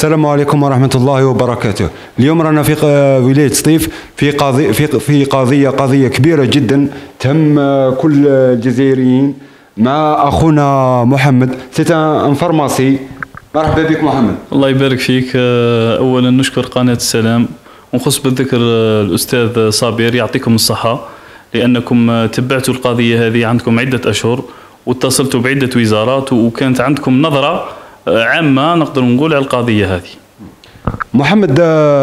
السلام عليكم ورحمة الله وبركاته. اليوم رانا في ولاية سطيف في قضية كبيرة جدا تهم كل الجزائريين مع أخونا محمد سي ان فارماسي. مرحبا بك محمد. الله يبارك فيك. أولا نشكر قناة السلام ونخص بالذكر الأستاذ صابر يعطيكم الصحة لأنكم تبعتوا القضية هذه عندكم عدة أشهر واتصلتوا بعدة وزارات وكانت عندكم نظرة عامة نقدر نقول على القضية هذه. محمد،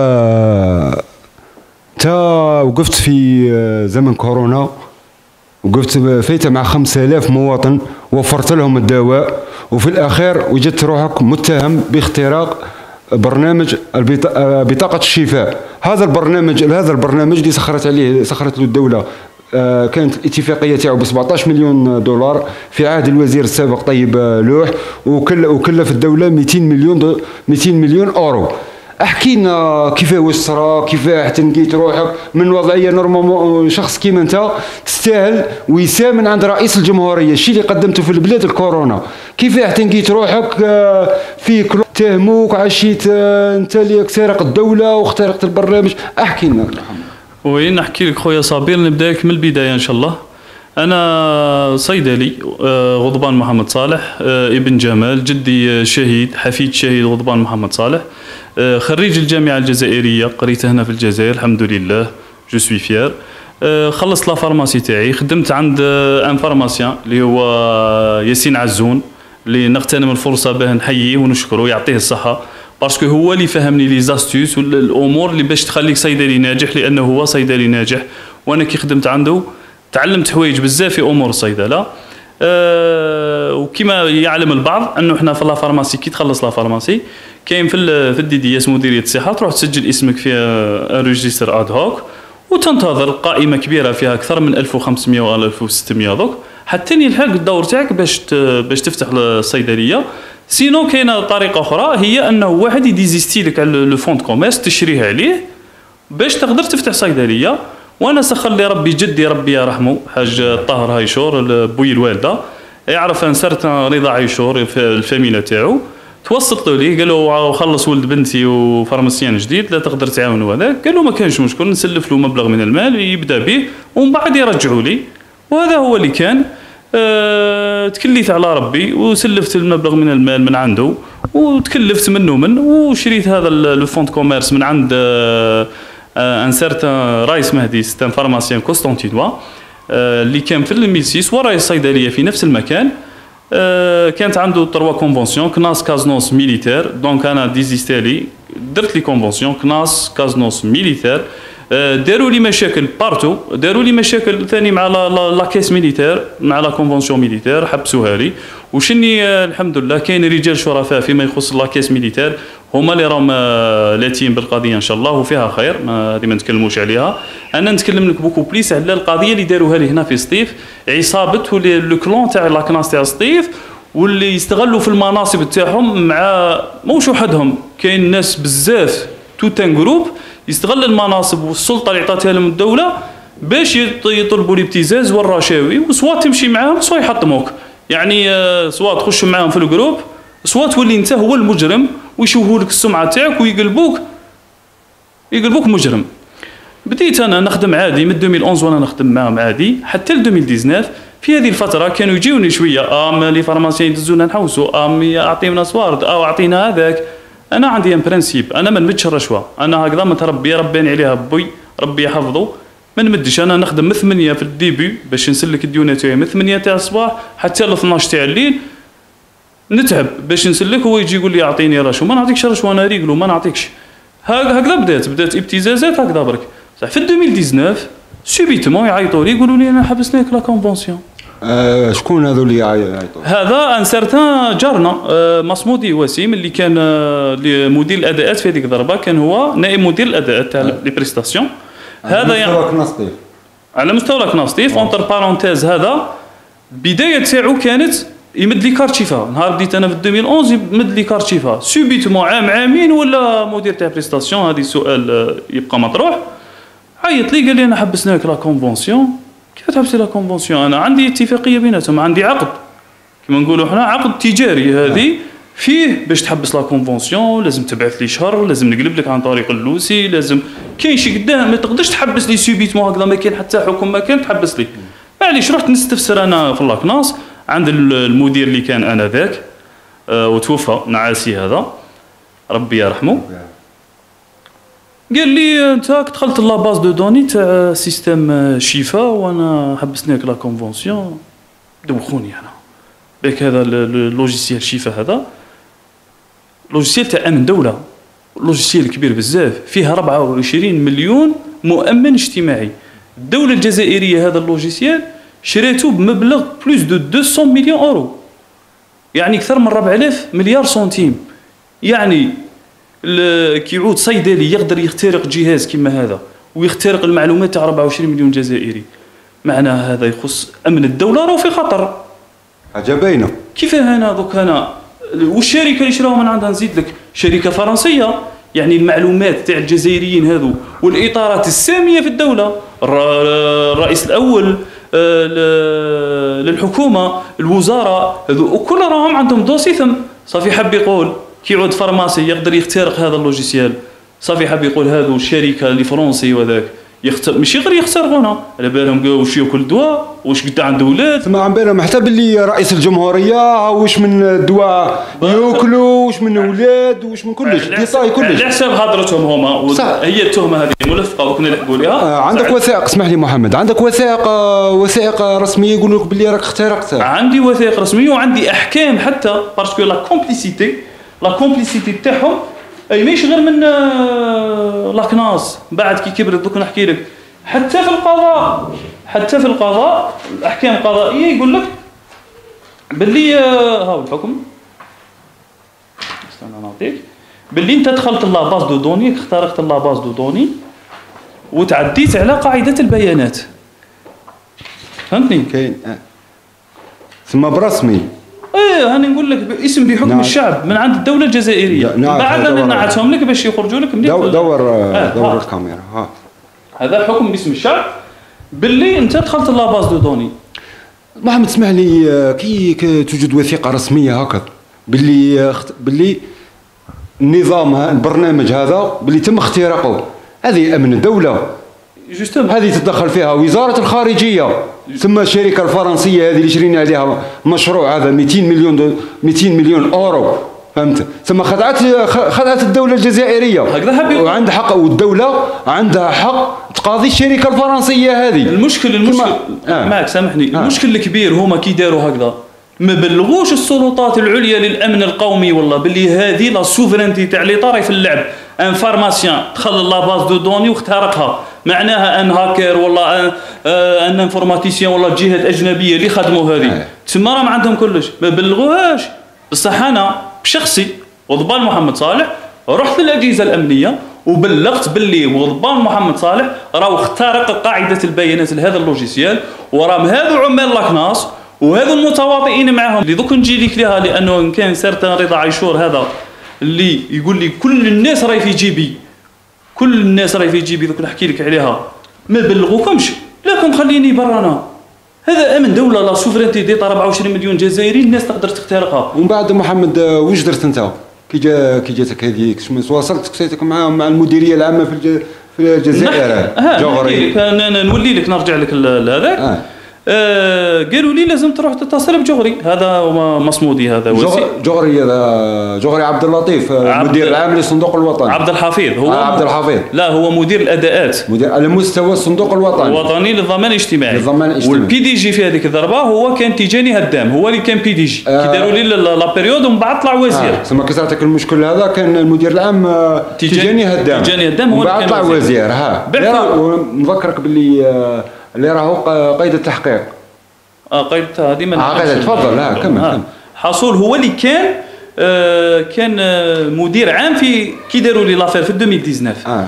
تا وقفت في زمن كورونا، وقفت فايته مع 5000 مواطن وفرت لهم الدواء، وفي الأخير وجدت روحك متهم باختراق برنامج بطاقة الشفاء. هذا البرنامج اللي سخرت له الدولة، كانت الاتفاقيه تاعو ب 17 مليون دولار في عهد الوزير السابق طيب لوح، وكلف الدوله 200 مليون اورو. احكي لنا كيفاه صرا، كيفاه تنقيت روحك من وضعيه نورمال شخص كيما انت تستاهل وسام من عند رئيس الجمهوريه، الشيء اللي قدمته في البلاد الكورونا، كيفاه تنقيت روحك في تهموك عشيت انت اللي سارق الدوله واخترقت البرنامج. احكي لنا. وين نحكي لك خويا صابر، نبدا لك من البدايه ان شاء الله. انا صيدلي غضبان محمد صالح، ابن جمال، جدي شهيد، حفيد شهيد غضبان محمد صالح، خريج الجامعه الجزائريه، قريت هنا في الجزائر الحمد لله، جو سوي فيير. خلصت لا فارماسي تاعي، خدمت عند ان فارماسيان اللي هو ياسين عزون، اللي نغتنم الفرصه باه نحييه ونشكره يعطيه الصحه، باسكو هو اللي فهمني لي زاستوس والامور اللي باش تخليك صيدلي ناجح، لانه هو صيدلي ناجح وانا كي خدمت عنده تعلمت حوايج بزاف في امور الصيدله. وكما يعلم البعض انه احنا في لا فارماسي كي تخلص لا فارماسي كاين في الدي دي اس مديريه الصحه، تروح تسجل اسمك في ريجستر اد هوك وتنتظر قائمه كبيره فيها اكثر من 1500 و 1600 دوك حتى يلحق الدور تاعك باش تفتح الصيدليه. سينو كاينه طريقه اخرى، هي انه واحد يديزيستي لك على لو فوند كوميرس تشريه عليه باش تقدر تفتح صيدليه. وانا سخر لي ربي جدي ربي يرحمه حاج طاهر هايشور بوي الوالده، يعرف ان سرت رضا عيشور في الفاميله تاعو، توسطت ليه قال له خلص ولد بنتي وفارماسيان جديد لا تقدر تعاونوا هذاك، قال له ما كانش مشكل نسلف له مبلغ من المال يبدا به ومن بعد يرجعوا لي. وهذا هو اللي كان. تكليت على ربي وسلفت المبلغ من المال من عنده وتكلفت منه وشريت هذا الفوند كوميرس من عند ان سيرتان رايس مهدي ستان فارماسيان كوستانتينوا اللي كان في الميسيس وراي الصيدليه في نفس المكان. كانت عنده 3 كونفونسيون، كناس كازنوس ميليتير، دونك انا ديزيستالي درت لي كونفونسيون كناس كازنوس ميليتير، داروا لي مشاكل بارتو، داروا لي مشاكل ثاني مع لا كيس ميليتير، مع لا كونفونسيون ميليتير حبسوها لي. وشني الحمد لله كاين رجال شرفاء فيما يخص لا كيس ميليتير هما اللي راهم لاتين بالقضيه ان شاء الله وفيها خير، هذه ما نتكلموش عليها. انا نتكلم لك بوكو بليس على القضيه اللي داروها لي هنا في سطيف، عصابه لو كلون تاع لا كناس تاع سطيف، واللي يستغلوا في المناصب تاعهم مع موش وحدهم، كاين ناس بزاف توت ان جروب يستغل المناصب والسلطه اللي عطاتها لهم الدوله باش يطلبوا الابتزاز والرشاوي، وسوا تمشي معاهم سوا يحطموك، يعني سوا تخش معاهم في الجروب سوا تولي انت هو المجرم ويشوهوا لك السمعه تاعك ويقلبوك مجرم. بديت انا نخدم عادي من 2011 وانا نخدم معاهم عادي حتى ل 2019. في هذه الفتره كانوا يجيوني شويه لي فارماسيين يدزونا نحوسوا اعطينا سوارد او اعطينا هذاك. انا عندي ان برانسيب، انا ما نمدش الرشوه، انا هكذا متربي رباني عليها بوي ربي يحفظه، ما نمدش. انا نخدم من 8 في الديبي باش نسلك الديونه تاعي من 8 تاع الصباح حتى ل 12 تاع الليل، نتعب باش نسلك. هو يجي يقول لي اعطيني رشوه، ما نعطيكش رشوه، انا ريقلو ما نعطيكش. هكذا بدات ابتزازات هكذا برك. صح في 2019 سوبيتمون يعيطوا لي يقولوا لي انا حبسناك لا كونفونسيون. شكون هذو اللي يعيطوا؟ هذا ان سارتان جارنا مصمودي وسيم اللي كان مدير الاداءات في هذيك الضربه، كان هو نائب مدير الاداءات تاع لي بريستاسيون. هذا يعني على مستوى كناستيف اونتر بارونتيز. هذا البدايه تاعو كانت يمد لي كارت شفا، نهار بديت انا في 2011 يمد لي كارت شفا، سوبيتمون عامين ولا مدير تاع بريستاسيون. هذا السؤال يبقى مطروح. عيط لي قال لي انا حبسناك لا كونفونسيون. كيف تحبسي لا كونفونسيون؟ انا عندي اتفاقيه بيناتهم، عندي عقد كما نقولوا احنا عقد تجاري هذه فيه باش تحبس لا كونفونسيون لازم تبعث لي شهر، لازم نقلب لك عن طريق اللوسي، لازم كاين شي قدام ما تقدرش تحبس لي سوبيتمون هكذا، ما كاين حتى حكم ما كان تحبس لي. معليش رحت نستفسر انا في لاكناس عند المدير اللي كان انذاك وتوفى نعاسي هذا ربي يرحمه. قال لي انت دخلت لا باز دو دوني تاع سيستم شفا وانا حبسناك لا كونفونسيون دوخوني انا بك. هذا اللوجيسيال شفا هذا لوجيسيال تاع امن دوله، لوجيسيال كبير بزاف، فيها 24 مليون مؤمن اجتماعي. الدوله الجزائريه هذا اللوجيسيال شريته بمبلغ بلوس دو 200 مليون اورو، يعني اكثر من 4000 مليار سنتيم. يعني كيعود صيدلي يقدر يخترق جهاز كما هذا ويخترق المعلومات تاع 24 مليون جزائري، معناها هذا يخص امن الدوله راه في خطر. حاجه باينه. كيفاه انا دوك انا والشركه اللي شراوها من عندها نزيد لك شركه فرنسيه، يعني المعلومات تاع الجزائريين هذو والاطارات الساميه في الدوله، الرئيس الاول للحكومه، الوزراء هذو كل راهم عندهم دوسي ثم. صافي حب يقول كي يعود فارماسي يقدر يخترق هذا اللوجيسيال، صافي حب يقول هذو الشركه اللي فرنسي وذاك ماشي غير يخترقونا، على بالهم واش ياكل دواء، واش قد عنده ولاد، ما عم بالهم حتى باللي رئيس الجمهوريه واش من الدواء ياكلوا، واش من اولاد، واش من كلش ديتاي كلش. على حساب هضرتهم هما هي التهمه هذه ملفقه وكنا نحكوا لها. عندك وثائق؟ اسمح لي محمد، عندك وثائق رسميه يقول لك باللي راك اخترقت؟ عندي وثائق رسميه وعندي احكام حتى باسكو لا كومبليسيتي تاعهم اي ماشي غير من لاكناس. بعد كي كبرت دوك نحكي لك حتى في القضاء الاحكام القضائيه يقول لك باللي هاو الحكم استنى نعطيك باللي انت دخلت لا باز دو دوني، اخترقت لا باز دو دوني وتعديت على قاعده البيانات. فهمتني؟ كاين ثم برسمي. ايه هاني نقول لك باسم بحكم نعم. الشعب من عند الدوله الجزائريه. نعم. بعد انا نعتهم لك باش يخرجوا لك مليح. دور الكاميرا. هذا حكم باسم الشعب باللي انت دخلت لا باز دو دوني. محمد اسمح لي، كي توجد وثيقه رسميه هكذا باللي النظام البرنامج هذا باللي تم اختراقه، هذه امن الدوله جوستوم، هذه تتدخل فيها وزاره الخارجيه، ثم الشركه الفرنسيه هذه اللي شرينا عليها مشروع هذا 200 مليون اورو، فهمت؟ ثم خدعت الدوله الجزائريه وعندها حق، والدوله عندها حق تقاضي الشركه الفرنسيه هذه. المشكل معك سامحني، المشكل الكبير هما كي داروا هكذا ما بلغوش السلطات العليا للامن القومي والله باللي هذه لا سوفرينتي تاع ليطار في اللعب. ان فارماسيان دخل لا باز دو دوني واخترقها، معناها ان هاكر والله ان انفورماتيسيان والله جهات اجنبيه اللي خدموا هذه تما راهم عندهم كلش ما بلغوهاش. بصح انا بشخصي وضبان محمد صالح رحت للاجهزه الامنيه وبلغت باللي وضبان محمد صالح راهو اخترق قاعده البيانات لهذا اللوجيسيال، وراهم هذو عمال لاكناس وهذو المتواطئين معهم اللي دوك نجي لك لها، لانه كان سيرتان رضا عاشور هذا اللي يقول لي كل الناس راهي في جيبي، دوك نحكي لك عليها ما بلغوكمش، لكم خليني برانا. هذا امن دوله لا سوفرينتي ديتا 24 مليون جزائري الناس تقدر تخترقها. ومن بعد محمد واش درت انت كي جاتك هذيك؟ واصلت كسيتك مع المديريه العامه في الجزائر جوغري؟ نولي لك نرجع لك لهذاك. قالوا لي لازم تروح تتصل بجوغري، هذا مصمودي هذا جوغري عبد اللطيف المدير العام للصندوق الوطني. عبد الحفيظ هو عبد الحفيظ، لا هو مدير الاداءات، مدير على مستوى الصندوق الوطني للضمان الاجتماعي. والبي دي جي في هذيك الضربه هو كان تيجاني هدام، هو اللي كان بي دي جي كي داروا لي لا بيريود ومن بعد طلع وزير. ثم كسرتك المشكل هذا كان المدير العام تيجاني هدام هو اللي كان طلع وزير. نذكرك باللي اللي راهو قيد التحقيق. قيد هذه من قيد. تفضل. كمل. حصول هو اللي كان مدير عام في كي داروا لي لافير في 2019.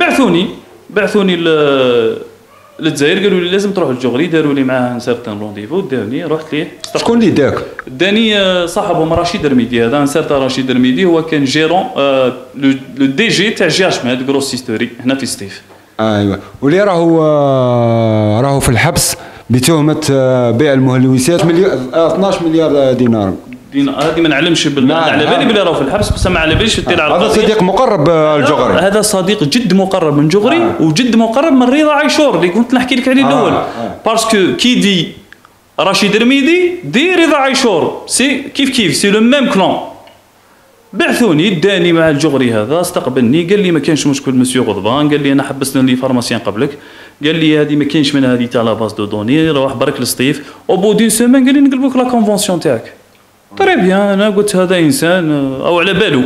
بعثوني للجزائر، قالوا لي لازم تروح للجوغري، داروا لي معاه ان سيرتان رونديفو، داوني رحت ليه. شكون اللي داك؟ داني صاحبهم رشيد رميدي، هذا ان سيرتان رشيد رميدي هو كان جيرون لو دي جي تاع جاشماد غروسيستوري هنا في ستيف. ايوه، واللي راهو في الحبس بتهمه بيع المهلوسات 12 مليار هذه ما نعلمش على بالي بلي راهو في الحبس، بس ما على باليش دير على هذا صديق مقرب الجغري. هذا صديق جد مقرب من جغري وجد مقرب من رضا عاشور اللي كنت نحكي لك عليه الاول. باسكو كي دي رشيد رميدي دي رضا عاشور سي كيف سي لو ميم كلون. بعثوني داني مع الجغري هذا، استقبلني قال لي ما كانش مشكل مسيو غضبان، قال لي انا حبسنا لي فارماسيان قبلك، قال لي هذه ما كاينش من هذه تاع لا باز دو دوني، روح برك للسطيف. او بو دين سيمين قال لي نقلبوك لا كونفونسيون تاعك. طري بيان، انا قلت هذا انسان او على بالو.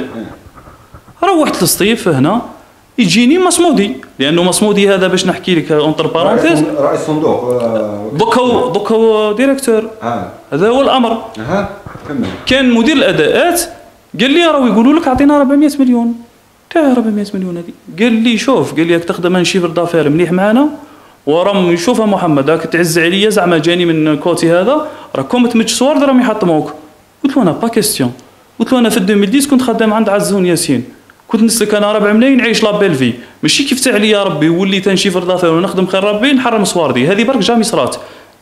روحت للسطيف هنا يجيني مصمودي، لانه مصمودي هذا باش نحكي لك اونتر بارونتيز رئيس صندوق دوكا هو ديريكتور. هذا هو الامر. كمل. كان مدير الاداءات قال لي راهو يقولوا لك اعطينا 400 مليون. تاع 400 مليون هذه. قال لي شوف، قال لي راك تخدم ان شيفر دافير مليح معانا وراهم يشوفها محمد راك تعز عليا زعما جاني من كوتي هذا، راكم تمج صور راهم يحطموك. قلت له انا با كيستيون، قلت له انا في 2010 كنت خدام عند عزون ياسين، كنت نسلك انا 4 ملايين نعيش لا بيل في، ماشي كيف تاع عليا ربي وليت نشيفر دافير ونخدم خير ربي نحرم صواردي، هذه برك جامي صرات.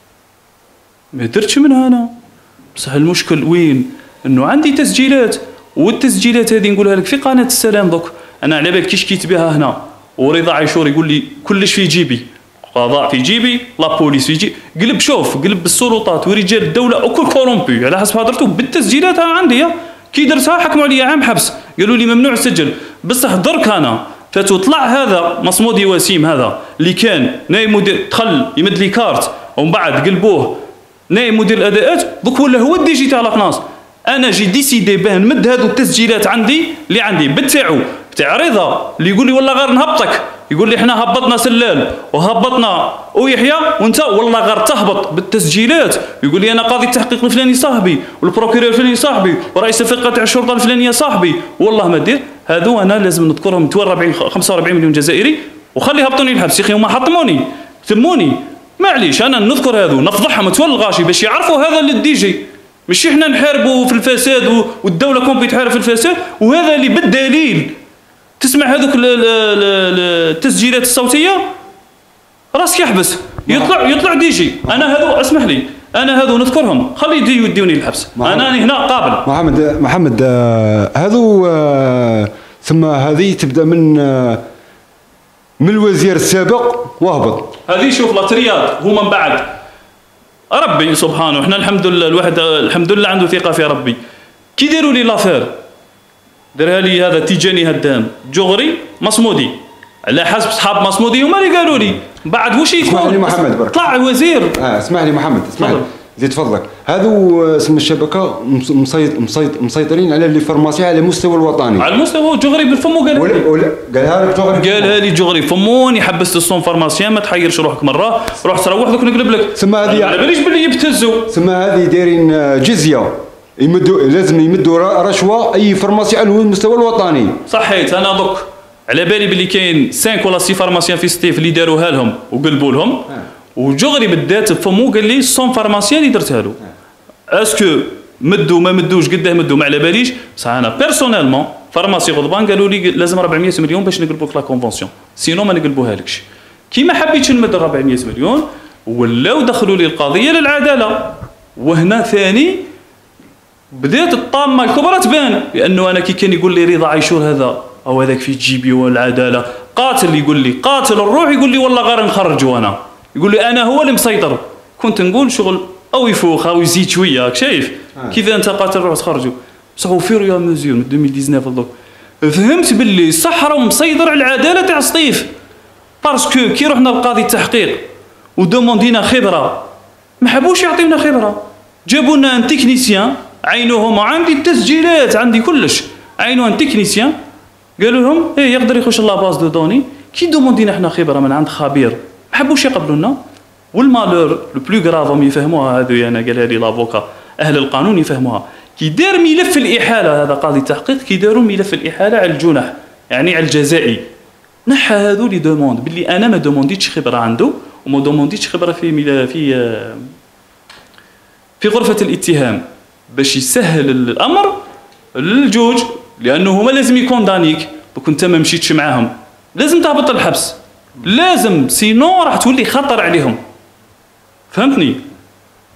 ما درتش منها انا. بصح المشكل وين؟ انه عندي تسجيلات، والتسجيلات هذه نقولها لك في قناه السلام دوك، انا على بالك كي شكيت بها هنا ورضا عاشور يقول لي كلش في جيبي، قضاء في جيبي، لا بوليس في جيبي، قلب شوف قلب السلطات ورجال الدوله وكل كورومبي على حسب هضرته بالتسجيلات عندي. كي درتها حكموا عليا عام حبس، قالوا لي ممنوع تسجل. بصح درك انا فاتو طلع هذا مصمودي وسيم هذا اللي كان نائب مدير، دخل يمد لي كارت ومن بعد قلبوه نائب مدير الاداءات، دوك ولا هو الدي جي تاع لاكناس. انا جي ديسيدي باه نمد هذو التسجيلات عندي اللي عندي بالتاعو تاع رضا اللي يقول لي والله غير نهبطك، يقول لي احنا هبطنا سلال وهبطنا ويحيى وانت والله غير تهبط بالتسجيلات، يقول لي انا قاضي التحقيق الفلاني صاحبي والبروكيرور الفلاني صاحبي ورئيس الفرقه تاع الشرطه الفلانيه صاحبي، والله ما دير هذو انا لازم نذكرهم 45 مليون جزائري وخلي هبطوني الحبس. يا اخي هما حطموني ثموني، معليش انا نذكر هذو نفضحهم تولى الغاشي باش يعرفوا هذا اللي الدي جي، ماشي احنا نحاربوا في الفساد والدوله كومبي تحارب في الفساد، وهذا اللي بالدليل تسمع هذوك التسجيلات الصوتيه راسك يحبس يطلع دي جي. انا هذو اسمح لي انا هذو نذكرهم خلي يديوني الحبس، انا هنا قابل. محمد هذو ثم هذه تبدا من الوزير السابق واهبط. هذه شوف لاطريات هما من بعد ربي سبحانه، احنا الحمد لله الواحد الحمد لله عنده ثقه في ربي. كي داروا لي لافير دارها لي هذا تيجاني هدام جغري مصمودي على حسب صحاب مصمودي هما اللي قالوا لي بعد واش يكون. اسمح لي محمد برك طلع وزير. اسمح لي محمد اسمح لي زيد فضلك. هذو اسم الشبكه مسيطرين على لي فارماسي على المستوى الوطني، على المستوى جغري بالفمو قالها لك جغري، قالها لي جغري فموني حبست الصون فارماسيان ما تحيرش روحك مره روح تروح دوك نقلب لك. ثم هذه على باليش باللي يبتزوا، ثم هذه دايرين جزيه لازم يمدوا رشوه اي فارماسي على المستوى الوطني. صحيت انا دوك على بالي باللي كاين 5 ولا 6 فارماسيان في ستيف اللي داروها لهم وقلبوا لهم، وجغري بالذات فمو قال لي 100 فارماسيان اللي درتها له. اسكو مدوا ما مدوش قداه مدوا ما على باليش، بصح انا بيرسونيلمون فارماسي غضبان قالوا لي لازم 400 مليون باش نقلبوك لا كونفونسيون سينو ما نقلبوها لكش. كي ما حبيتش نمد 400 مليون ولاو دخلوا لي القضيه للعداله، وهنا ثاني بدات الطامه الكبرى تبان، لانه انا كي كان يقول لي رضا عاشور هذا او هذاك في جيبي والعداله قاتل، يقول لي قاتل الروح، يقول لي والله غير نخرجوا انا، يقول لي انا هو اللي مسيطر. كنت نقول شغل او يفوخ او يزيد شويه شايف كيف انت قاتل الروح تخرجوا. بصح وفير يا مزيور من 2019 دوك فهمت باللي صح راه مسيطر على العداله تاع سطيف، باسكو كي رحنا لقاضي التحقيق ودوموندينا خبره ما حبوش يعطيونا خبره، جابوا لنا ان تكنيسيان عينوهم عندي التسجيلات عندي كلش، عينوا ان تكنيسيان قالوا لهم ايه يقدر يخش لا باز دو دوني. كي دوموندينا احنا خبره من عند خبير ما حبوش يقبلونا، والمالور لو بلو غراف هم يفهموها هذو، انا قالها لي لافوكا اهل القانون يفهموها. كي دار ملف الاحاله هذا قاضي التحقيق كي داروا ملف الاحاله على الجنح يعني على الجزائي، نحى هذو لي دوموند باللي انا ما دومونديتش خبره عنده وما دومونديتش خبره في غرفه الاتهام باش يسهل الامر للجوج، لانه هما لازم يكوندانيك. دوك انت ما مشيتش معاهم لازم تهبط الحبس، لازم سينو راح تولي خطر عليهم، فهمتني؟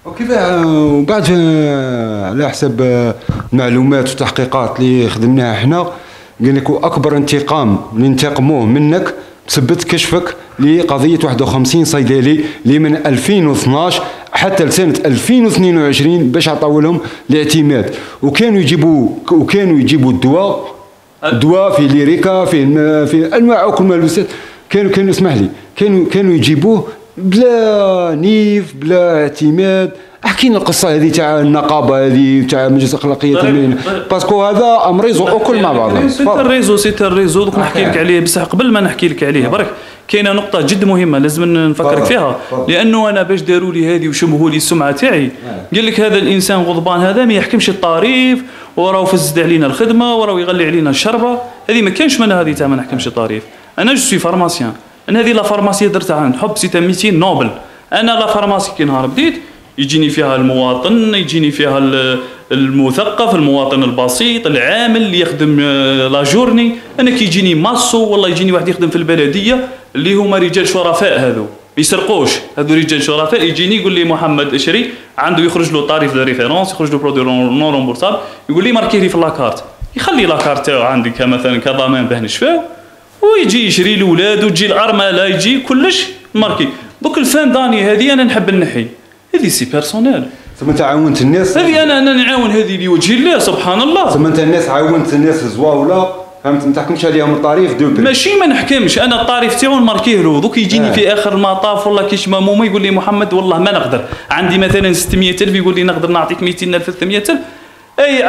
وكيف وبعد على حسب المعلومات والتحقيقات اللي خدمناها احنا، قال لك اكبر انتقام اللي انتقموه منك بسبب كشفك لقضيه 51 صيدلي اللي من 2012 حتى لسنه 2022 باش عطاو لهم الاعتماد، وكانوا يجيبوا الدواء في ليريكا في انواع كل ملبوسات، كانوا اسمح لي كانوا يجيبوه بلا نيف بلا اعتماد. احكينا القصه هذه تاع النقابه هذه تاع مجلس الاخلاقيات المهنيه، باسكو هذا امريزو اكل مع بعضهم. سيت الريزو دوك نحكي لك عليه، بصح قبل ما نحكي لك عليه برك كاينه نقطه جد مهمه لازم نفكرك فيها، لانه انا باش داروا لي هذه وشمهوا لي السمعه تاعي، قال لك هذا الانسان غضبان هذا ما يحكمش الطريف وراه فسد علينا الخدمه وراه يغلي علينا الشربه، هذه ما كانش منها هذه تاع ما نحكمش الطريف. انا جو سوي فارماسيان، انا هذه لا فارماسيه درتها عند حب سيتا ميتين نوبل. انا لا فارماسي كي نهار بديت يجيني فيها المواطن، يجيني فيها المثقف، المواطن البسيط، العامل اللي يخدم لا جورني. انا كي يجيني ماسو والله يجيني واحد يخدم في البلديه اللي هما رجال شرفاء، هذو ما يسرقوش، هذو رجال شرفاء. يجيني يقول لي محمد اشري عنده يخرج له طاريف دو ريفيرونس، يخرج له برودوي نون رومبورسابل، يقول لي ماركي لي في لاكارت، يخلي لاكارت تاعو عندي كمثلا كضمان باه نشفاو، ويجي يشري لاولاد وتجي الارمله يجي كلش ماركي. دوك الفان داني هذه انا نحب نحي، هذه سي بيرسونيل. ثم انت عاونت الناس، هذه انا نعاون هذه لوجه الله سبحان الله. ثم انت الناس عاونت الناس زواوله، فهمت؟ ما تحكمش عليهم الطريف دوبل. ماشي ما نحكمش، انا الطريف تاعو نماركيه له، دوك يجيني في اخر المطاف والله كي شمامومه يقول لي محمد والله ما نقدر، عندي مثلا 600,000 يقول لي نقدر نعطيك 200,000 300,000، اي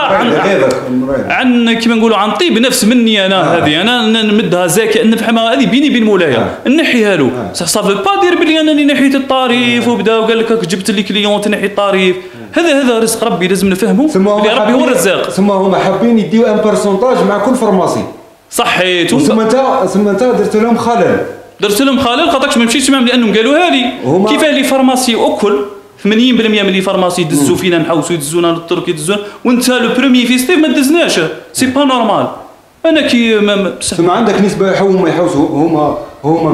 عن كيما نقولوا عن طيب نفس مني انا. هذه انا نمدها زكاه نفهمها، هذه بيني وبين مولايا نحيها له. صافي با دير بلي انني نحيت الطريف وبدا وقال لك جبت لي كليون تنحي الطريف، هذا رزق ربي لازم نفهمه، بلي ربي هو الرزاق. ثم هما حابين يديو ان بورسونتاج مع كل فارماسي. صحيت. ثم انت درت لهم خلل، خاطرش ما مشيتش معهم لانهم قالوها لي. كيفاه لي فارماسي اكل 80% من لي فارماسي يدزوا فينا نحوسوا يدزونا للترك يدزونا، وانت لو بروميي فيستيف ما دزناش، سي با نورمال. انا كي ثم عندك نسبه ما يحوسوا هما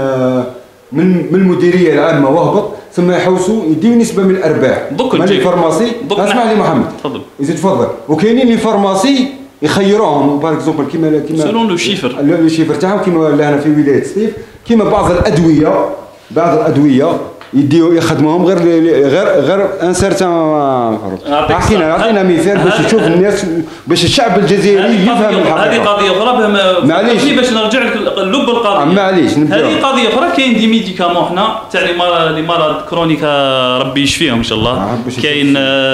من المديريه العامه وهبط، ثم يحوسوا يديو نسبه من الارباح مال الفارماسي. اسمح لي محمد، تفضل يزيد تفضل. وكاينين لي فارماسي يخيروهم باغ اكزومبل كيما سولون لو شيفر تاعهم، كيما هنا في ولايه سطيف، كيما بعض الادويه يخدموهم غير ان سارتان. عطينا مثال باش تشوف الناس، باش الشعب الجزائري يفهم الحقيقه. هذه قضيه اخرى، معليش باش نرجع لك لب القضيه. معليش هذه قضيه اخرى. كاين دي ميديكامون حنا تاع لي مرض كرونيكا ربي يشفيهم ان شاء الله. كاين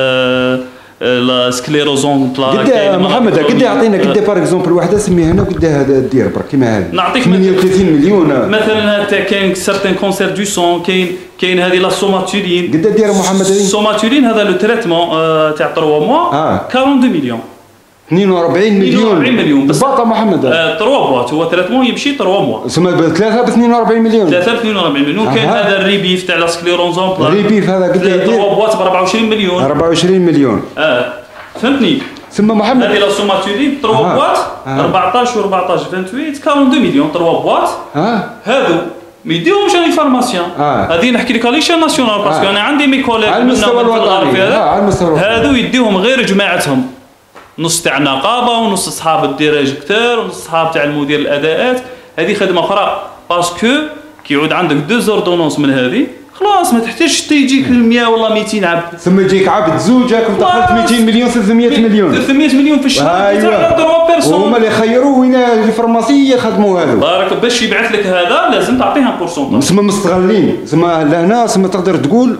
لا سكليروزون قد محمد قد يعطينا قد باغ اكزومبل وحده سميها لنا قد هذا دير برك كيما هذه نعطيك 38 مليون مثلا. كاين سيرتين كونسير دو سون، كاين هذه لا سوماتورين. قد دير محمد هذه السوماتورين؟ هذا لو تريتمون تاع 3 موا 42 مليون. 42 مليون بالضبط محمد. 3 بواط هو تريتمون يمشي 3 موا. ثم ثلاثه ب 42 مليون. 42 مليون. كاين هذا الريبيف تاع لا سكليروزون الريبيف هذا قد يدير 3 بواط ب 24 مليون. 24 مليون فهمتني. ثم محمد هذه لا سوماتورين 3 بواط 14 و 14 28 42 مليون. 3 بواط هذو ما يديروهمش لي فارماسيان. هذه نحكي لك على ليشان ناسيونال، باسكو انا عندي مي كوليغ على المستوى الوطني هذو يديوهم غير جماعتهم، نص تاع النقابه ونص اصحاب الديريجكتور ونص اصحاب تاع المدير الاداءات. هذه خدمه اخرى، باسكو كي يعود عندك 2 زوردونونس من هذه خلاص ما تحتاجش تيجيك 100 ولا 200 عبد، ثم يجيك عبد زوجك ودخلت 200 مليون 300 مليون 300 مليون في الشهر. تاع بيرسون هما اللي خيروا وين الفارماسي يخدموا هذو. بارك باش يبعث لك هذا لازم تعطيها بورسونتاج. ثم مستغلين، ثم لهنا ثم تقدر تقول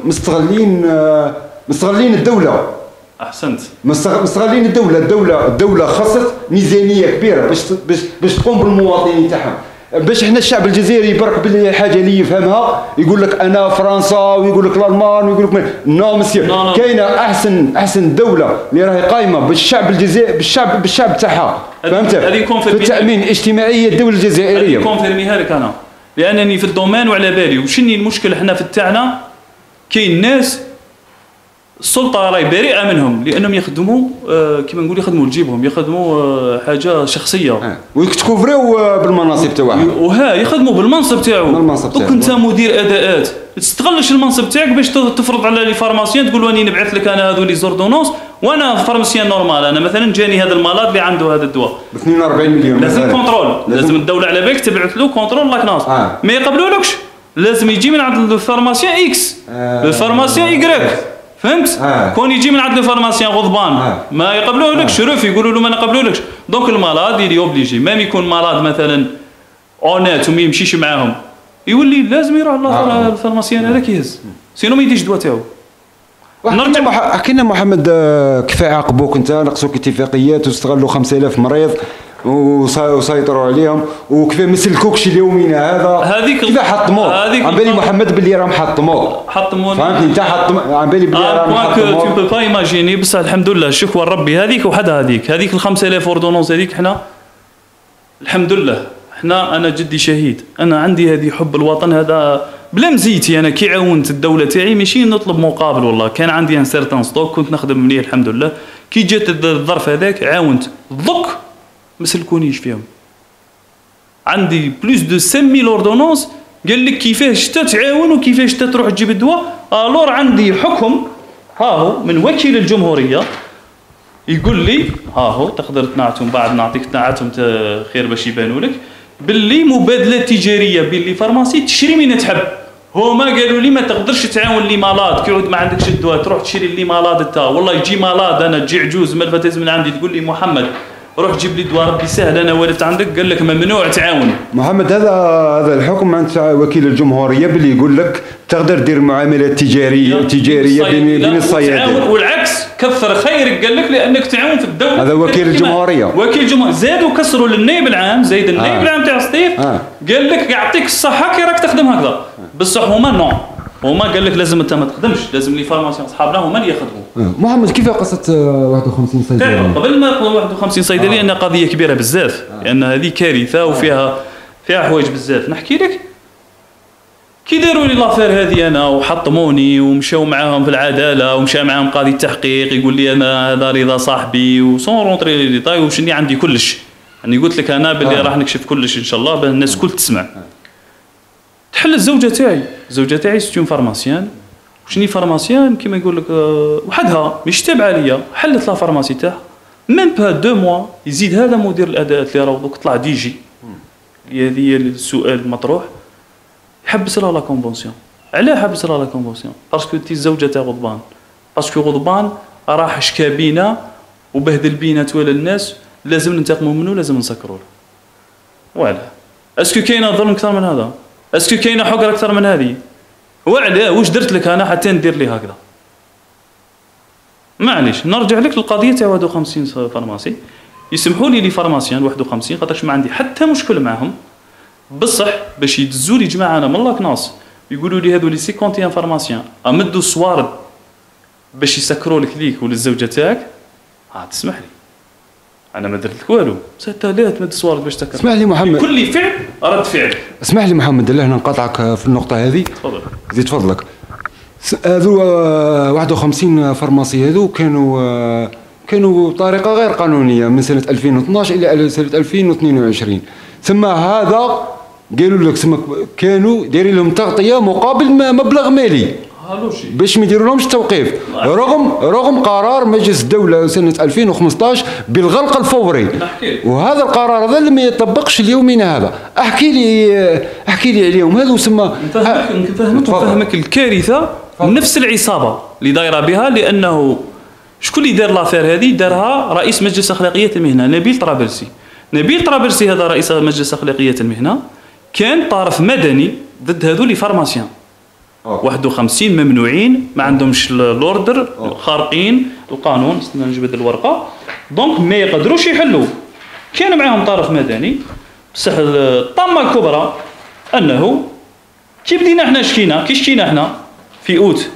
مستغلين الدوله. احسنت. مستغلين الدوله خصت ميزانيه كبيره باش تقوم بالمواطنين تاعها، باش احنا الشعب الجزائري برك بالحاجه اللي يفهمها يقول لك انا فرنسا ويقول لك الالمان ويقول لك نو مسيو. كاينه احسن دوله اللي راهي قايمه بالشعب الجزائري بالشعب تاعها، فهمت؟ في التامين الاجتماعي الدوله الجزائريه. كونفيرميها لك انا لانني في الدومين وعلى بالي. وشني المشكل احنا في تاعنا؟ كاين ناس السلطه راهي بريئه منهم لانهم يخدموا كيما نقول يخدموا لجيبهم، يخدموا حاجه شخصيه ويكتكوفريو بالمناصب تاعهم، وها يخدموا بالمنصب تاعو. وكنت مدير اداءات تستغلش المنصب تاعك باش تفرض على لي فارماسيان، تقول راني نبعث لك انا هذو لي زوردونونس وانا فارماسيان نورمال، انا مثلا جاني هذا المرض اللي عنده هذا الدواء ب 42 مليون لازم كونترول، لازم الدوله على بالك تبعث له كونترول لاكناس. ما يقبلولكش، لازم يجي من عند الفارماسيان اكس الفارماسيان يكريك، فهمت؟ كون يجي من عند الفارماسيان غضبان ما يقبلولكش، شرف يقولوا له ما نقبلولكش. دونك المرض يلي اوبليجي ميم يكون مرض مثلا اونيت وما يمشيش معاهم يولي لازم يروح للفارماسيان هذاك يهز، سينو ما يديش الدواء تاعو. احكي لنا محمد كيف عاقبوك انت، نقصوك اتفاقيات واستغلوا 5000 مريض وسيطروا عليهم، وكيف ما سلكوكش اليومين هذا كيف حطموك؟ عم بالي محمد باللي راهم حطموك، فهمتني انت عم بالي باللي راهم حطموك. تو بو با ايماجيني، بصح الحمد لله شكوى لربي هذيك وحدها هذيك ال 5000 اوردونونس هذيك حنا الحمد لله انا جدي شهيد، انا عندي هذه حب الوطن هذا بلا مزيتي. انا كي عاونت الدوله تاعي ماشي نطلب مقابل، والله كان عندي ان سيرتان ستوك كنت نخدم مليح الحمد لله. كي جات الظرف هذاك عاونت ضك ما سلكونيش فيهم. عندي بلوس دو 5000 اوردونونس قال لك كيفاش تعاون وكيفاش تروح تجيب الدواء. الور عندي حكم هاهو من وكيل الجمهوريه يقول لي هاهو تقدر تنعتهم بعد نعطيك تنعتهم خير باش يبانوا لك باللي مبادله تجاريه بين لي فارماسي تشري من تحب. هما قالوا لي ما تقدرش تعاون لي مالاد كي يعود ما عندكش الدواء تروح تشري لي مالاد انت، والله يجي مالاد انا تجي عجوز ملفتز من عندي تقول لي محمد روح جيب لي دواء ربي سهل انا ولدت عندك، قال لك ممنوع تعاون. محمد هذا الحكم عند وكيل الجمهوريه باللي يقول لك تقدر دير معاملات تجاريه بين الصيادله، والعكس كثر خيرك قال لك لانك تعاون في الدوله. هذا وكيل الجمهوريه. وكيل الجمهوريه زادوا كسروا للنائب العام زايد النائب العام تاع سطيف قال لك يعطيك الصحه كي راك تخدم هكذا. بصح هما نو، هما قال لك لازم انت ما تخدمش، لازم لي فارماسيون اصحابنا هما اللي يخدموا. محمد كيف قصه 51 صيدليه؟ قبل ما نقول 51 صيدليه انها قضيه كبيره بزاف، لان هذه كارثه وفيها حوايج بزاف. نحكي لك كي داروا لي لافير هذه انا وحطموني ومشاو معاهم في العداله ومشى معاهم قاضي التحقيق يقول لي انا هذا رضا صاحبي وسون رونطري لي ديتاي وشني عندي كلش، يعني قلت لك انا باللي راح نكشف كلش ان شاء الله باه الناس الكل تسمع. تحل الزوجه تاعي ستون فارماسيان، وشني فارماسيان كيما يقول لك وحدها مش تابعه ليا، حلت لا فارماسي تاعها ميم با 2 موا يزيد هذا مدير الاداءات اللي راه دوك طلع دي جي. هذه السؤال المطروح، يحبس لها لا كونفونسيون. علاه حبس لها لا كونفونسيون؟ باسكو تي الزوجه تاع غضبان، باسكو غضبان راح شكا بينا وبهدل بينا توالى الناس، لازم ننتقموا منه، لازم نسكروا له. وعلاه اسكو كاينه ظلم اكثر من هذا؟ اسكو كاينه حقره اكثر من هذه؟ وعلاه واش درت لك انا حتى ندير لي هكذا؟ معليش نرجع لك للقضيه تاع 51 فارماسي. يسمحوا لي فارماسيان 51 خاطرش ما عندي حتى مشكل معهم، بصح باش يدزوا لي جماعه انا من لاكناس يقولوا لي هذو لي 51 فارماسيان امدوا الصوارد باش يسكروا لك ليك وللزوجه تاعك، تسمح لي انا ما درت لك والو، بصح انت لا تمد الصوارد باش تسكر. اسمح لي محمد، كل فعل رد فعل. اسمح لي محمد الله نقاطعك في النقطه هذه. تفضل. زيد فضلك. هذو 51 فارماسي هذو كانوا بطريقه غير قانونيه من سنه 2012 الى سنه 2022. ثم هذا قالوا لك كانوا دايرين لهم تغطيه مقابل مبلغ مالي باش ما يديروا لهمش توقيف، رغم قرار مجلس الدوله سنه 2015 بالغلق الفوري. وهذا القرار هذا لم يطبقش اليومين هذا. احكي لي عليهم هذو. سما نفهمك الكارثه. نفس العصابه اللي دايره بها، لانه شكون اللي دار لافير هذه؟ دارها رئيس مجلس اخلاقيه المهنه نبيل طرابلسي. هذا رئيس مجلس اخلاقيه المهنه كان طرف مدني ضد هذو لي فارماسيان 51 ممنوعين ما عندهمش الاوردر، خارقين القانون. استنى نجبد الورقه. دونك ما يقدروش يحلوا. كان معاهم طرف مدني، بصح الطامه الكبرى انه كي بدينا احنا شكينا احنا في اوت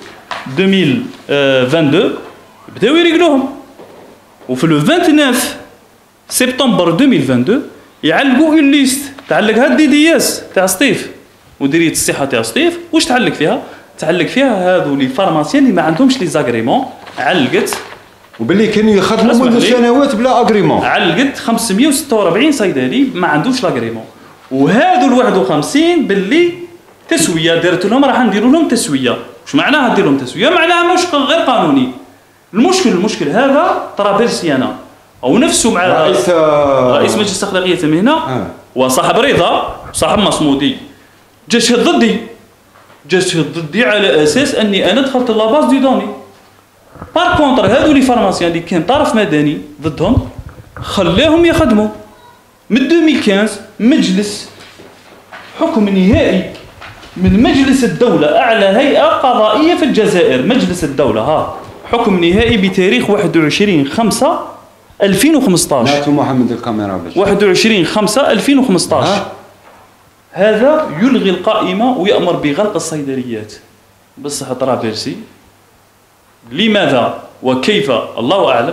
2022 بداو يريقلوهم، وفي لو 29 سبتمبر 2022 يعلقوا اون ليست تعلقها الدي دي اس تاع سطيف، مديريه الصحه تاع سطيف. واش تعلق فيها؟ تعلق فيها هذو لي فارماسيان اللي ما عندهمش لي زاغريمون. علقت وباللي كانوا يخدموا منذ سنوات بلا اغريمون. علقت 546 صيدلي ما عندوش لاغريمون، وهذو ال 51 باللي تسويه دارت لهم، راح نديروا لهم تسويه. واش معناها ندير لهم تسويه؟ معناها مش غير قانوني. المشكل هذا طرابلسي انا او نفسه مع رئيس مجلس اخلاقيه المهنه وصاحب رضا صاحب مصمودي جا شهد ضدي على اساس اني انا دخلت لاباز دي دوني. بار كونتر هذو لي فارماسيان اللي كان طرف مدني ضدهم خلاهم يخدموا. من 2015 مجلس حكم نهائي من مجلس الدولة، أعلى هيئة قضائية في الجزائر، مجلس الدولة، حكم نهائي بتاريخ 21/5/2015. ناتو محمد الكاميرا باش 21/5/2015. هذا يلغي القائمة ويأمر بغلق الصيدليات. بصح طرابلسي لماذا وكيف الله أعلم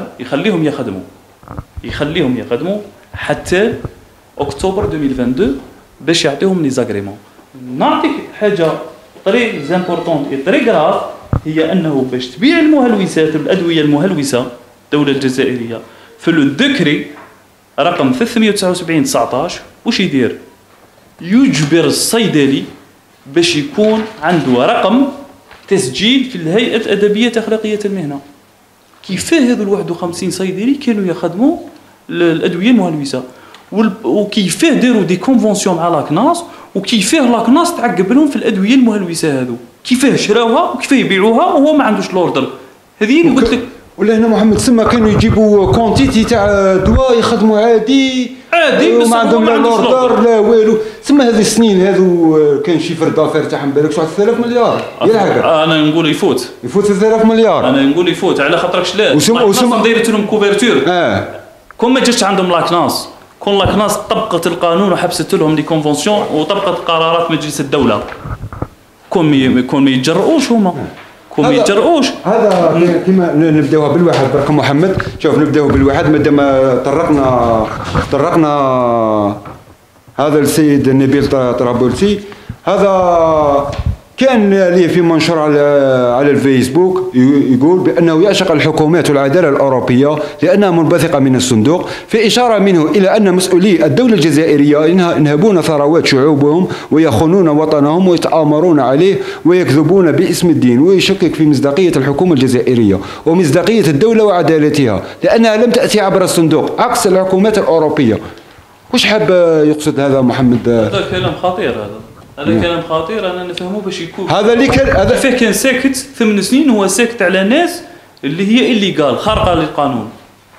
يخليهم يخدموا حتى أكتوبر 2022 باش يعطيهم لي زاغريمون. نعطيك حاجة طري زامبورطونت طري غراف، هي أنه باش تبيع المهلوسات الأدوية المهلوسة الدولة الجزائرية في الدكري رقم 379/19 واش يدير؟ يجبر الصيدلي باش يكون عنده رقم تسجيل في الهيئة الأدبية أخلاقية المهنة. كيفاه هذو ال 51 صيدلي كانوا يخدموا الأدوية المهلوسة، وكيفاه داروا دي كونفونسيون مع لاكناس، وكيفاه لاكناس تعقب لهم في الأدوية المهلوسة هذو، كيفاه شراوها وكيفاه يبيعوها وهو ما عندوش لوردر. هذه اللي قلت لك. ولا هنا محمد سما كانوا يجيبوا كونتيتي تاع دواء يخدموا عادي وما عندهم لا لوردر لا والو. سما هذه السنين هذو كان شي فرد افير تاعهم بالك شحال 3000 مليار يلحق. انا نقول يفوت في 3000 مليار. انا نقول يفوت على خاطركش لا وسم دايرت لهم كوفرتور. كون ما جاتش عندهم لاكناس، كون لاكناس طبقت القانون وحبست لهم لي كونفونسيون وطبقت قرارات مجلس الدوله، كون ما يتجرؤوش هما، كون ما يتجرؤوش. هذا كيما نبداوها بالواحد برك محمد. شوف نبداو بالواحد مادام طرقنا هذا السيد نبيل طرابلسي. هذا كان ليه في منشور على الفيسبوك يقول بأنه يعشق الحكومات والعدالة الأوروبية لأنها منبثقة من الصندوق، في إشارة منه إلى أن مسؤولي الدولة الجزائرية ينهبون ثروات شعوبهم ويخونون وطنهم ويتآمرون عليه ويكذبون باسم الدين، ويشكك في مصداقية الحكومة الجزائرية ومصداقية الدولة وعدالتها لأنها لم تأتي عبر الصندوق عكس الحكومات الأوروبية. وش حاب يقصد هذا محمد؟ هذا كلام خطير. هذا كلام خطير انا نفهمه باش يكون هذا اللي هذا فيه كان ساكت 8 سنين، هو ساكت على ناس اللي هي الليغال خارقه للقانون.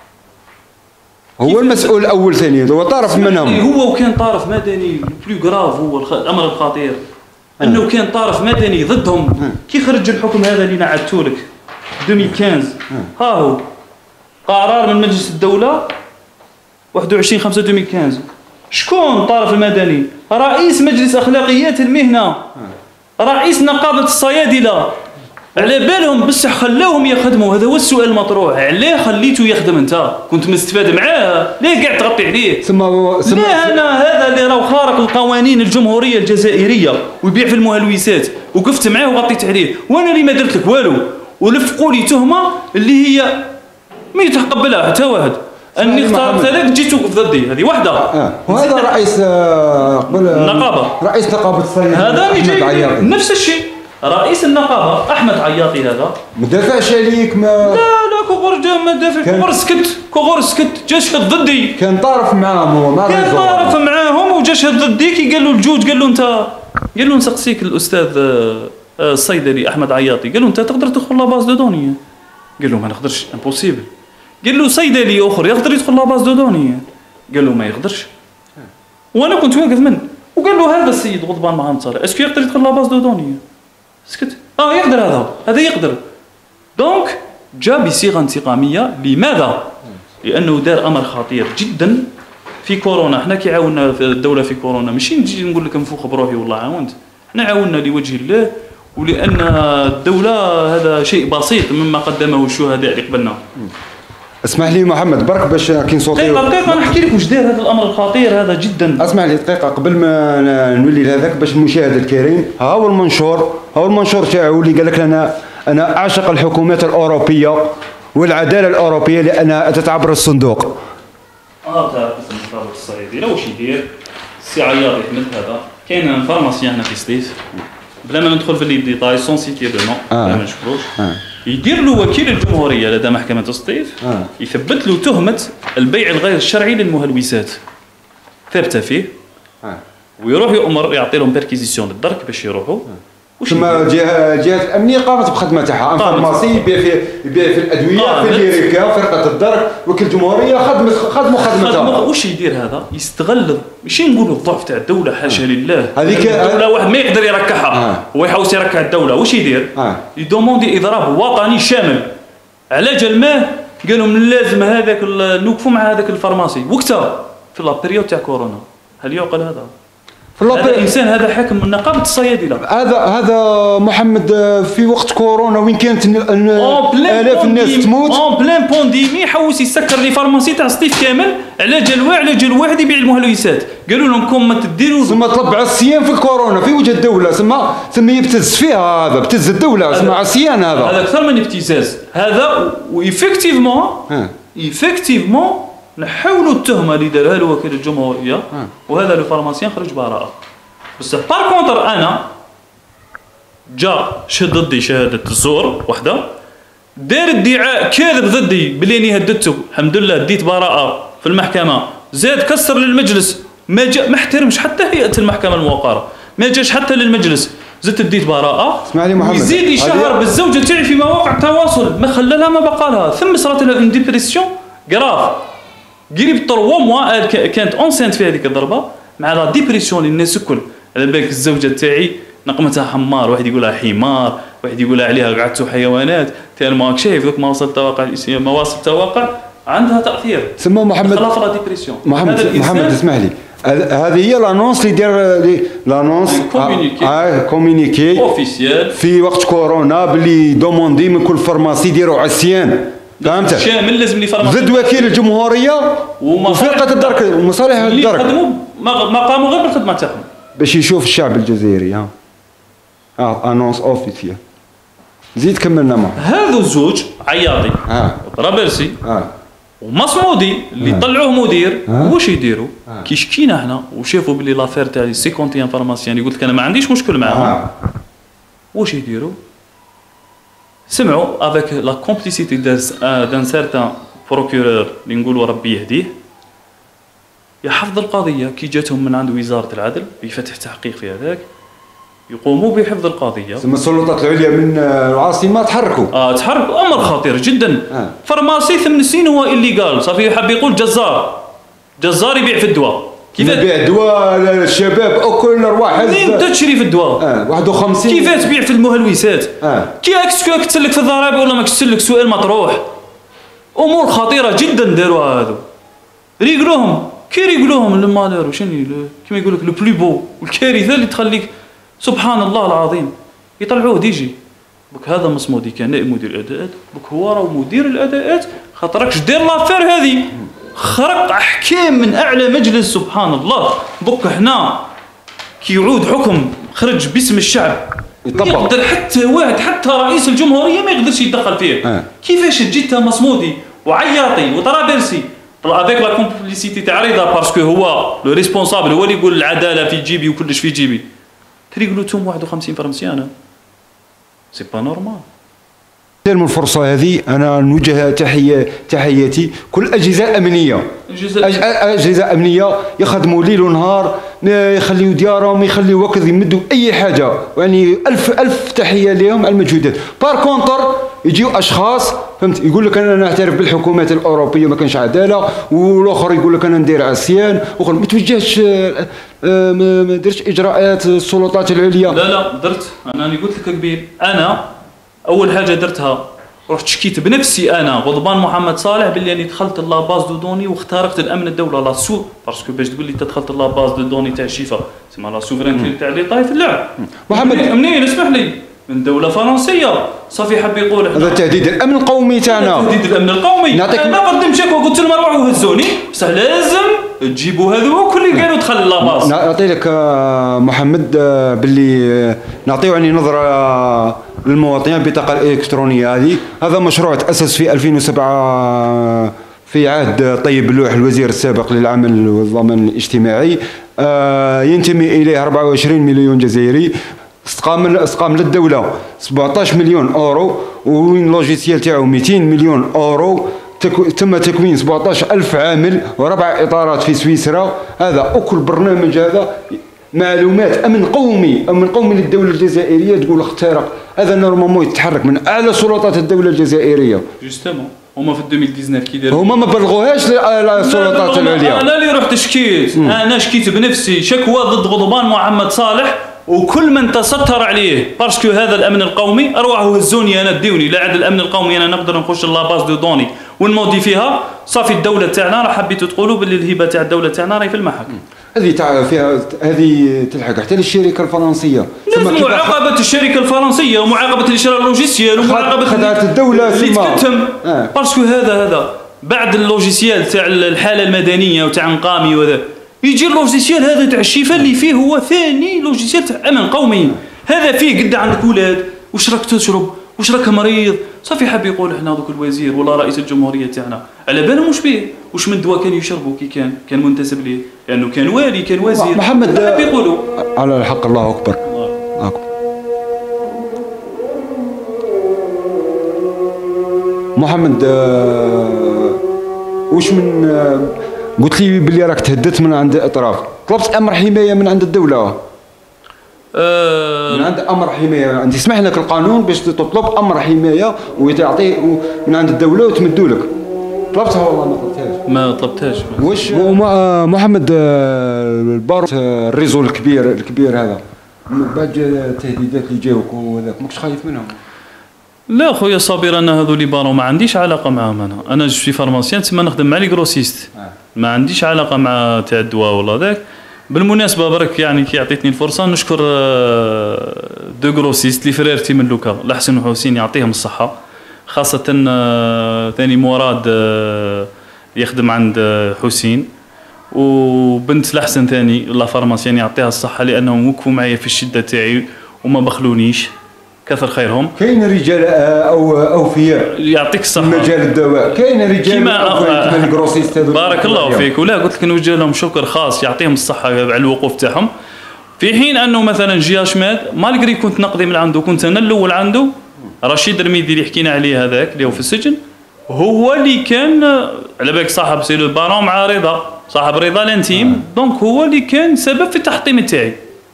هو المسؤول الاول ثاني، هو طرف منهم. هو وكان طرف مدني بلو غراف. هو الامر الخطير انه كان طرف مدني ضدهم. كي خرج الحكم هذا اللي نعدته لك 2015، ها هو قرار من مجلس الدوله 21/5/2015. شكون الطرف المدني؟ رئيس مجلس اخلاقيات المهنه، رئيس نقابه الصيادله. على بالهم بصح خلاوهم يخدموا. هذا هو السؤال المطروح، علاه خليته يخدم؟ انت كنت مستفاد معاه، ليه قاعد تغطي عليه؟ لا انا هذا اللي راهو خارق القوانين الجمهوريه الجزائريه ويبيع في المهلوسات وقفت معاه وغطيت عليه، وانا اللي ما درت لك والو، ولفقوا لي تهمه اللي هي ما يتقبلها حتى واحد. اني اختارت هذاك جيت توقف ضدي، هذه وحده. وهذا رئيس النقابه، رئيس نقابه الصيادله هذا اللي نفس الشيء. رئيس النقابه احمد عياطي هذا ما دافعش عليك. لا كوغور ما دافع. كوغور سكت جا شهد ضدي. كان طرف معاهم، هو ما كان طرف معاهم وجا شهد ضدي. كي قال له الجوج قال له انت، قال له نسقسيك الاستاذ الصيدلي احمد عياطي، قال له انت تقدر تدخل لاباز دو دوني؟ قال له ما نقدرش، امبوسيبل. قال له صيدلي اخر يقدر يدخل لاباز دو دوني؟ قال له ما يقدرش. وانا كنت واقف من وقال له هذا السيد غضبان مع نصر اسكو يقدر يدخل لاباز دو دوني؟ سكت. يقدر، هذا يقدر. دونك جاء بصيغه انتقاميه. لماذا؟ لانه دار امر خطير جدا في كورونا. احنا كي عاوننا في الدوله في كورونا، ماشي نجي نقول لك نفوخ بروحي والله عاونت، احنا عاوننا لوجه الله ولان الدوله هذا شيء بسيط مما قدمه الشهداء اللي قبلنا. اسمح لي محمد برك باش كي نصوتي دقيقه نحكي لك واش دار هذا الامر الخطير هذا جدا. اسمح لي دقيقه قبل ما نولي لهذاك باش المشاهد الكريم، ها هو المنشور تاعو اللي قال لك انا اعشق الحكومات الاوروبيه والعداله الاوروبيه لانها اتت عبر الصندوق. تاع قسم الطابق الصعيدي واش يدير السي عياض يحمد هذا. كاين فارماسيان هنا في سطيف بلا ما ندخل في لي ديتاي سون سيتي دو نون بلا ما نشكروش، يدير له وكيل الجمهوريه لدى محكمه سطيف يثبت له تهمه البيع الغير الشرعي للمهلوسات ثابته فيه، ويروح يؤمر يعطي لهم بيركيزيسيون للدرك باش يروحوا. ثم الجهات الامنيه قامت بخدمه تاعها، الفارماسي يبيع في الادويه في ليريكا فرقه الدرك، وكيل الجمهوريه خدموا خدمتها. واش يدير هذا؟ يستغل ماشي نقولوا الضعف تاع الدوله حاشا لله، هذيك الدوله واحد ما يقدر يركعها هو يحاول يركع الدوله. واش يدير؟ يدوموندي اضراب وطني شامل على جال ما قالوا من لازم هذاك نوقفوا مع هذاك الفارماسي وقتها في لا بيريود تاع كورونا. هل يعقل هذا؟ هذا الانسان هذا حاكم من نقابه الصيادله. هذا محمد في وقت كورونا وين كانت الاف الناس تموت اون بلان بانديمي حوس يسكر لي فارماسي تاع سطيف كامل على جال واحد يبيع المهلوسات. قالوا لهم كون ما تديروا ثم طلب عصيان في الكورونا في وجه الدوله ثم يبتز فيها، هذا ابتز الدوله ثم عصيان. هذا اكثر من ابتزاز هذا. وإفكتيفمون نحاولوا التهمه اللي دارها له وكيل الجمهوريه وهذا لو فارماسيان خرج براءه. بس بار كونتر انا جا شهد ضدي شهاده الزور وحده، دار ادعاء كاذب ضدي بلي اني هددته، الحمد لله ديت براءه في المحكمه، زاد كسر للمجلس ما جاء، ما احترمش حتى هيئه المحكمه الموقره، ما جاش حتى للمجلس، زدت اديت براءه. اسمح لي محمد، يزيد يشهر بالزوجه تاعي في مواقع التواصل، ما خلى لها ما بقى لها، ثم صارت لها اون ديبرسيون غراف قريب 3 موا كانت اونسينت في هذيك الضربه مع لا ديبرسيون اللي الناس الكل. على بالك الزوجه تاعي نقمتها حمار، واحد يقولها حمار، واحد يقولها عليها قعدتوا حيوانات، تالماك شايف ذوك مواصل التواقع عندها تاثير. سمو محمد خلاف لا ديبرسيون. محمد اسمح لي، هذه هي لانونس اللي دار لانونس كومونيكي اوفيسيال في وقت كورونا باللي دوموندي من كل فارماسي يديروا عصيان، فهمت؟ شامل لازم لي فارماسي ضد وكيل الجمهوريه وفرقه الدرك ومصالح الدرك ما قاموا غير بالخدمه تاعهم باش يشوف الشعب الجزائري. انونس اوفيسيال. زيد كملنا معه. هذو الزوج عياطي طرابلسي ومصمودي اللي طلعوه مدير واش يديروا؟ كي شكينا احنا وشافوا باللي لافير تاع 51 فارماسيان قلت لك انا ما عنديش مشكل معاهم، واش يديروا؟ سمعوا افيك لا كومبليسيتي دان سيرتان بروكورور اللي نقولوا ربي يهديه، يحفظ القضيه كي جاتهم من عند وزاره العدل بفتح تحقيق في هذاك، يقوموا بحفظ القضيه. ثم السلطات العليا من العاصمه تحركوا تحركوا. امر خطير جدا. فارماسي 8 سنين هو الليغال، صافي حاب يقول جزار يبيع في الدواء. كيف يبيع الدواء للشباب او كل واحد منين تشري في الدواء 51 كيف تبيع في المهلوسات كي اكسكو تسلك في الضرائب ولا ما تسلك؟ سؤال مطروح. امور خطيره جدا داروها هذو. ريقلوهم كي ريقلوهم المالور وشنو كيما يقول لك لو بلو بو والكارثه اللي تخليك سبحان الله العظيم يطلعوه ديجي بك هذا مصمودي كان نائب مدير الاداءات، بك هو راه مدير الاداءات خاطركش دير لافير هذه، خرق احكام من اعلى مجلس سبحان الله. بك هنا كي يعود حكم خرج باسم الشعب يقدر حتى واحد حتى رئيس الجمهوريه ما يقدرش يتدخل فيه. كيفاش تجي مصمودي وعياطي وطرابلسي افيك لا كومبليسيتي تاع رضا باسكو هو لو ريسبونسابل، هو اللي يقول العداله في جيبي وكلش في جيبي، تريقلوا توم 51 فرنسيانه سي با نورمال. من الفرصه هذه انا نوجه تحياتي كل اجهزه امنيه، اجهزه امنيه يخدموا ليل ونهار، ما يخليوا ديارهم، يخليوا وقت يمدوا اي حاجه، يعني الف تحيه لهم على المجهودات. بار كونتر يجيو اشخاص فهمت يقول لك انا نعترف بالحكومات الاوروبيه ما كانش عداله، والاخر يقول لك انا ندير عصيان، واخر ما توجهش ما درتش اجراءات السلطات العليا. لا درت. انا قلت لك قبيل، انا اول حاجه درتها رحت شكيت بنفسي انا غضبان محمد صالح باللي اني دخلت لا باز دو دوني واخترقت الامن الدوله لا سو باسكو باش تقول لي انت دخلت لا باز دو دوني تاع شيفا تسمى لا سوفرينتي تاع لي طايف. لا محمد منين اسمح لي من دولة فرنسية صافي حب يقول هذا تهديد الامن القومي تاعنا. تهديد الامن القومي. انا قدمت شكوى قلت لهم روحوا هزوني، بصح لازم تجيبوا هذوك اللي قالوا دخل لاباس. نعطي لك محمد باللي نعطيو يعني نظره للمواطنين البطاقه الالكترونيه هذه. هذا مشروع تاسس في 2007 في عهد طيب بلوح الوزير السابق للعمل والضمان الاجتماعي. ينتمي اليه 24 مليون جزائري. استقام للدوله 17 مليون اورو، واللوجيسيال تاعو 200 مليون اورو. تم تكوين 17,000 عامل وربع اطارات في سويسرا. هذا اكل برنامج هذا معلومات امن قومي للدوله الجزائريه تقول اخترق. هذا نورمالمون يتحرك من اعلى سلطات الدوله الجزائريه. جوستومون هما في 2019 كي داروا هما ما بلغوهاش للسلطات العليا. انا اللي رحت شكيت، انا شكيت بنفسي شكوى ضد غضبان محمد صالح وكل من تستر عليه باسكو هذا الامن القومي. اروحوا هزوني انا ديوني لا عند الامن القومي انا نقدر نخش لاباز دو دوني ونمودي فيها. صافي الدوله تاعنا راه حبيتوا تقولوا باللي الهبه تاع الدوله تاعنا راهي في المحاكم. هذه تاع فيها هذه تلحق حتى للشركه الفرنسيه. لازم معاقبه الشركه الفرنسيه ومعاقبه اللي شرى اللوجيسيال ومعاقبه خدعت الدوله اللي تكتم. باسكو هذا بعد اللوجيسيال تاع الحاله المدنيه وتاع نقامي وذا يجي اللوجيسيال هذا تاع الشفاء اللي فيه هو ثاني لوجيسيال تاع امن قومي. هذا فيه قد عندك اولاد واش راك تشرب واش راك مريض. صافي حاب يقول احنا هذوك الوزير ولا رئيس الجمهوريه تاعنا على بالهم واش بيه واش من دواء كان يشربوا كي كان منتسب ليه لانه كان والي كان وزير. محمد حاب يقولوا على الحق. الله اكبر. محمد واش من قلت لي باللي راك تهددت من عند الاطراف، طلبت امر حمايه من عند الدوله. من عند امر حمايه انت يسمح لك القانون باش تطلب امر حمايه وتعطيه من عند الدوله وتمدوا لك. طلبتها والله ما طلبتهاش. واش محمد البار الريزو الكبير هذا بعد التهديدات اللي جاوك وذاك ماكش خايف منهم؟ لا خويا صابر انا هذو لي بارو ما عنديش علاقه معاهم. انا جو فارماسيان تما نخدم مع لي غروسيست. ما عنديش علاقه مع تاع الدواء ولا ذاك. بالمناسبه برك يعني كي عطيتني الفرصه نشكر دو غروسيست لي فريرتي من لوكا الحسن وحسين يعطيهم الصحه، خاصه ثاني مراد يخدم عند حسين وبنت الحسن ثاني لا فارماسيان يعطيها الصحه لانهم وقفوا معايا في الشده تاعي وما بخلونيش كثر خيرهم. كاين رجال اوفياء يعطيك الصحه مجال الدواء. كاين رجال كيما الكروسيست هذو. بارك الله فيك. ولا قلت لك نوجه لهم شكر خاص يعطيهم الصحه على الوقوف تاعهم. في حين انه مثلا جي اشماد مالغري كنت نقضي من عنده كنت انا الاول عنده. رشيد رميدي اللي حكينا عليه هذاك اللي هو في السجن هو اللي كان على بالك صاحب سي لو بارون مع رضا صاحب رضا الانتيم. دونك هو اللي كان سبب في التحطيم تاعي.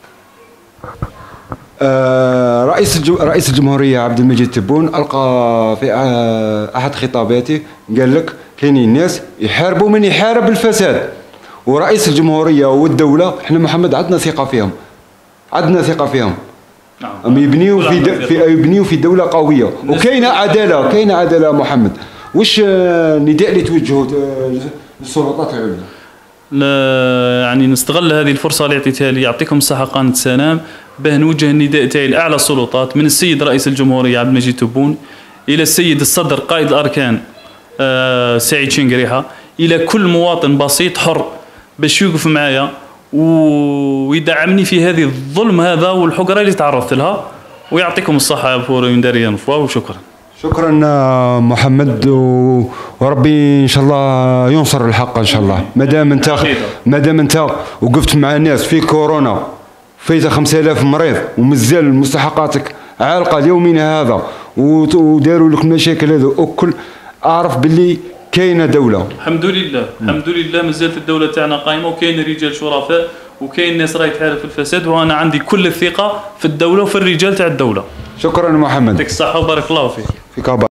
رئيس الجمهورية عبد المجيد تبون ألقى في أحد خطاباته قال لك كاينين ناس يحاربوا من يحارب الفساد، ورئيس الجمهورية والدولة احنا محمد عندنا ثقة فيهم. نعم. يبنيوا في دولة قوية وكاينة عدالة محمد. واش النداء اللي توجهوا للسلطات العليا؟ يعني نستغل هذه الفرصة اللي عطيتها لي يعطيكم الصحة قناة سلام باه نوجه النداء تاعي لأعلى السلطات من السيد رئيس الجمهورية عبد المجيد تبون إلى السيد الصدر قائد الأركان سعيد شنقريحة إلى كل مواطن بسيط حر باش يوقف معايا ويدعمني في هذه الظلم هذا والحقرة اللي تعرضت لها. ويعطيكم الصحة بور اون داريان فوا وشكرا. شكرا محمد وربي ان شاء الله ينصر الحق ان شاء الله. ما دام انت وقفت مع الناس في كورونا فايته 5000 مريض ومازال مستحقاتك عالقه ليومنا هذا وداروا لك المشاكل هذو وكل اعرف باللي كاينه دوله. الحمد لله مازالت الدوله تاعنا قائمه وكاين رجال شرفاء وكاين ناس راهي تحارب في الفساد وانا عندي كل الثقه في الدوله وفي الرجال تاع الدوله. شكرا محمد. يعطيك الصحه وبارك الله فيك.